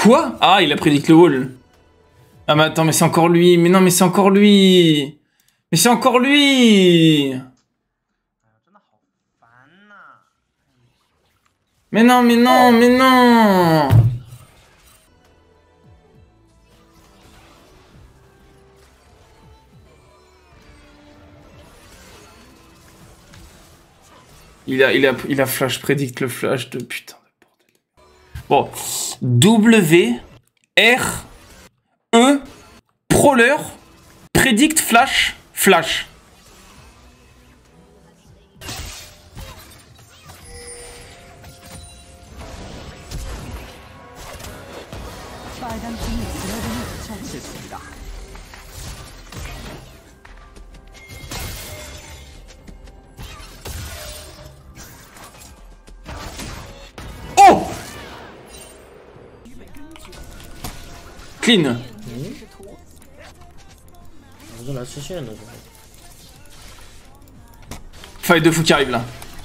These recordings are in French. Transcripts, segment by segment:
Quoi? Ah, il a prédit le wall. Ah mais attends, mais c'est encore lui. Mais non, mais c'est encore lui. Mais c'est encore lui. Mais non, mais non, mais non. Il a flash predict le flash de putain de bordel. Bon. W, R, E, Prowler, predict flash, flash. Oh! Clean. Fight de fou qui arrive là.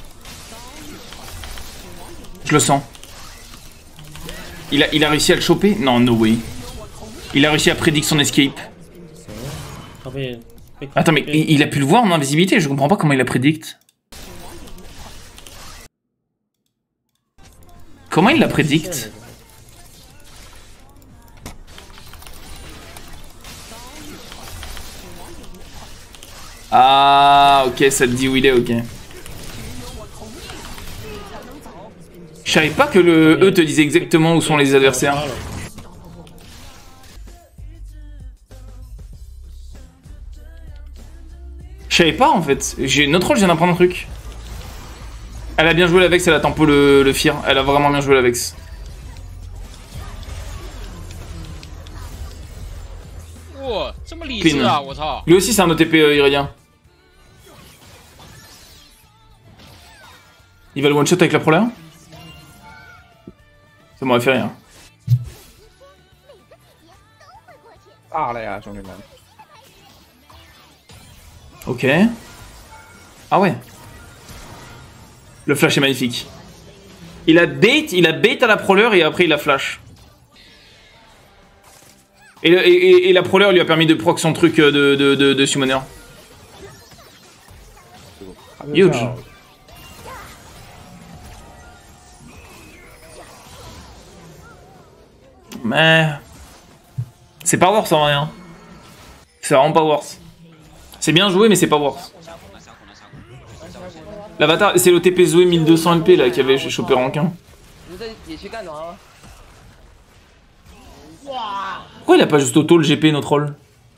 Je le sens. Il a réussi à le choper? Non, no way. Il a réussi à prédire son escape. Attends, mais il a pu le voir en invisibilité? Je comprends pas comment il a prédict. Comment il l'a prédict? Ah, ok, ça te dit où il est, ok. Je savais pas que le E te disait exactement où sont les adversaires. Je savais pas en fait. Notre rôle, je viens d'apprendre un truc. Elle a bien joué la Vex, elle a tempo le Fear. Elle a vraiment bien joué la Vex. Clean. Lui aussi, c'est un OTP irédien. Il va le one-shot avec la prolère. Ça m'aurait fait rien. Ok. Ah ouais. Le flash est magnifique. Il a bait à la prowler et après il a flash. Et la prowler lui a permis de proc son truc de summoner. Huge. Mais... c'est pas worth en rien. C'est vraiment pas worth. C'est bien joué mais c'est pas worth. L'avatar, c'est l'OTP Zoé 1200 LP là qui avait chopé rankin. Pourquoi il a pas juste auto le GP notre rôle?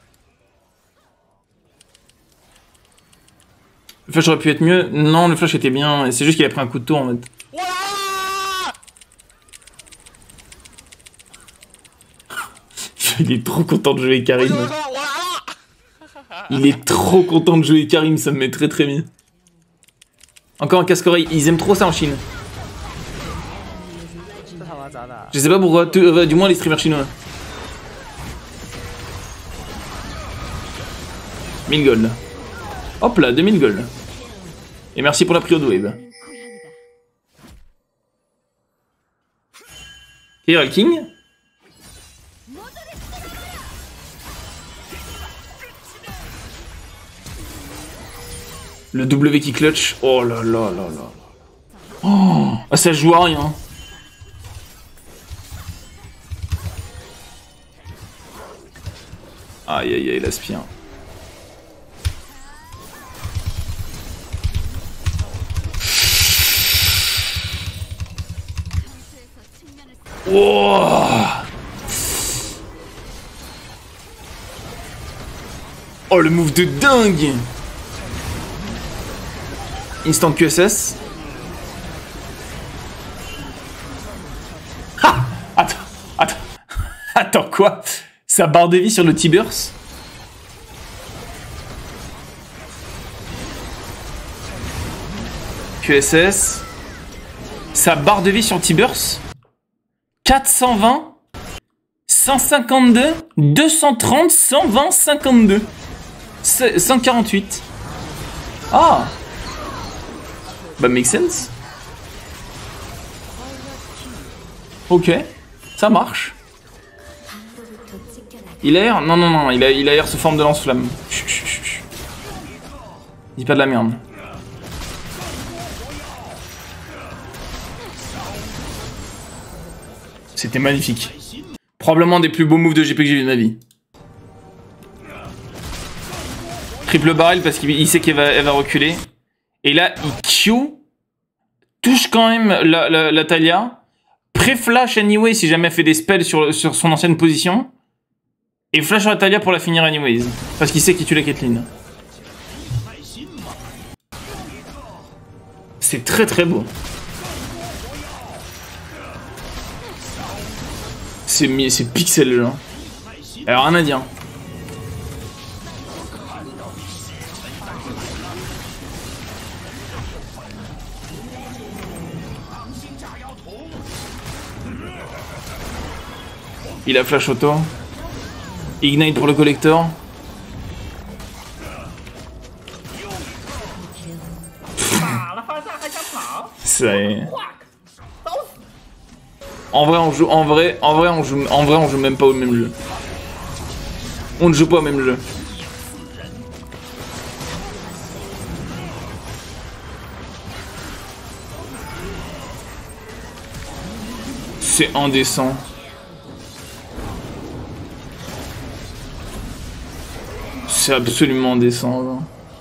Le flash aurait pu être mieux. Non, le flash était bien. C'est juste qu'il a pris un coup de tour en fait. Il est trop content de jouer Karim. Il est trop content de jouer Karim, ça me met très très bien. Encore un casque-oreille, ils aiment trop ça en Chine. Je sais pas pourquoi, du moins les streamers chinois. 1000 gold. Hop là, 2000 gold. Et merci pour la prio de wave. Hero King. Le W qui clutch. Oh là là là là. Oh, ah, ça joue à rien. Aïe aïe aïe, l'aspire. Oh, oh le move de dingue. Instant QSS. Ha! Attends, quoi? Sa barre de vie sur le T-Burst? QSS. Sa barre de vie sur T-Burst? 420, 152, 230, 120, 52. 148. Ah! Bah, make sense. Ok, ça marche. Il aère? Non, non, non, il aère sous forme de lance-flamme. Dis pas de la merde. C'était magnifique. Probablement des plus beaux moves de GP que j'ai vu de ma vie. Triple barrel parce qu'il sait qu'elle va reculer. Et là, il Q, touche quand même la Talia. Pré-flash anyway si jamais elle fait des spells sur son ancienne position. Et flash sur la Talia pour la finir anyways. Parce qu'il sait qu'il tue la Caitlyn. C'est très très beau. C'est pixel le jeu. Alors rien à dire. Il a flash auto. Ignite pour le collector. C'est... En vrai, on joue même pas au même jeu. On ne joue pas au même jeu. C'est indécent. C'est absolument indécent.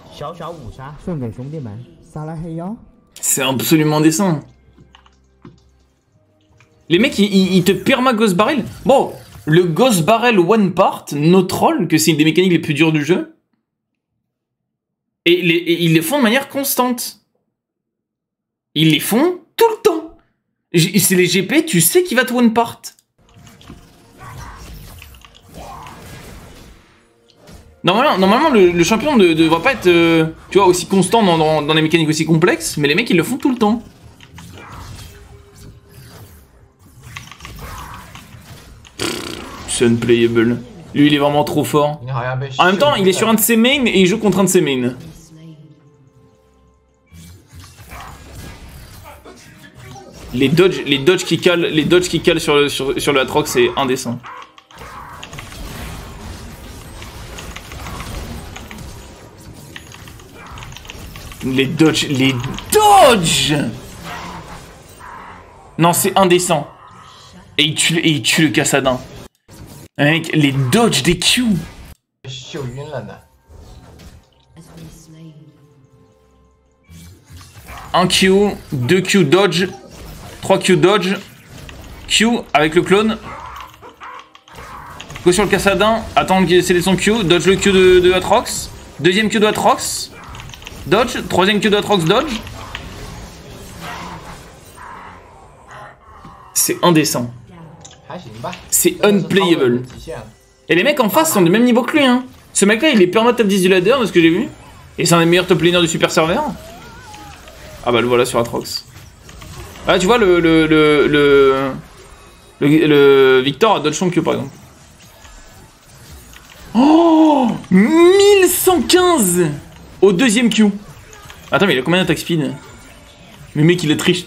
C'est absolument indécent. Les mecs, ils te perma Ghost Barrel. Bon, le Ghost Barrel One Part, no troll, que c'est une des mécaniques les plus dures du jeu. Et ils les font de manière constante. Ils les font tout le temps. C'est les GP, tu sais qu'il va te One Part. Normalement le champion ne devrait pas être tu vois, aussi constant dans les mécaniques aussi complexes, mais les mecs ils le font tout le temps. C'est unplayable. Lui il est vraiment trop fort. En même temps il est sur un de ses mains et il joue contre un de ses mains. Les dodges qui calent sur le Atrox, c'est indécent. Les dodges. Non, c'est indécent. Et il tue le Cassadin. Mec, les dodges des Q. Un Q, 2 Q dodge, 3 Q dodge, Q avec le clone. Go sur le Cassadin, attendre qu'il ait son Q, dodge le Q de Atrox. Deuxième Q de Atrox. Dodge, troisième Q d'Atrox, dodge. C'est indécent. C'est unplayable. Et les mecs en face sont du même niveau que lui, hein. Ce mec là il est perma top 10 du ladder de ce que j'ai vu. Et c'est un des meilleurs top laners du super serveur. Ah bah le voilà sur Atrox. Ah tu vois le Victor a dodge son Q par exemple. Oh 1115 au deuxième Q. Attends, mais il a combien d'attaque speed? Mais mec, il est triche.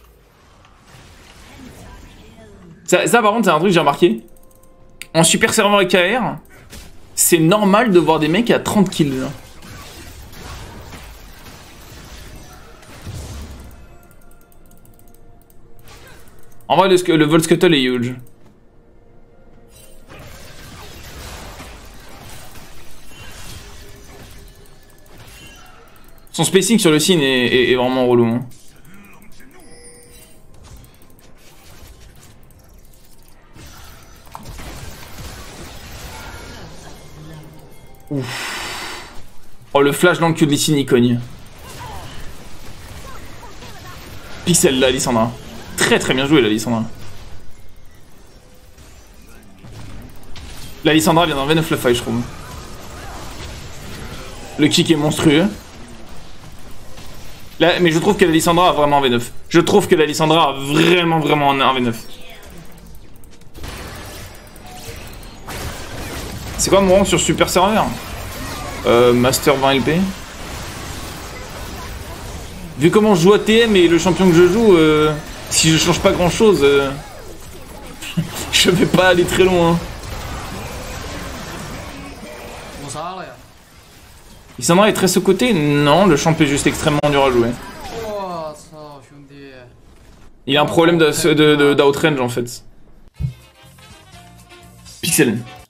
Ça par contre, c'est un truc que j'ai remarqué. En super serveur et KR, c'est normal de voir des mecs à 30 kills. Là. En vrai, le Volt Scuttle est huge. Son spacing sur le scene est vraiment relou. Hein. Ouf. Oh, le flash dans le cul de Lee il cogne. Pixel là, Lissandra. Très très bien joué, la Lissandra. La Lissandra vient d'un V9 le fight, je trouve. Le kick est monstrueux. Là, mais je trouve que la Lissandra a vraiment un V9. Je trouve que la Lissandra a vraiment un V9. C'est quoi mon rang sur Super Serveur? Master 20 LP. Vu comment je joue à TM et le champion que je joue, si je change pas grand chose, je vais pas aller très loin. salah ya. Lissandra est très sous-côté? Non, le champ est juste extrêmement dur à jouer. Wow, Hyundai. Il a un problème d'outrange en fait. Pixel.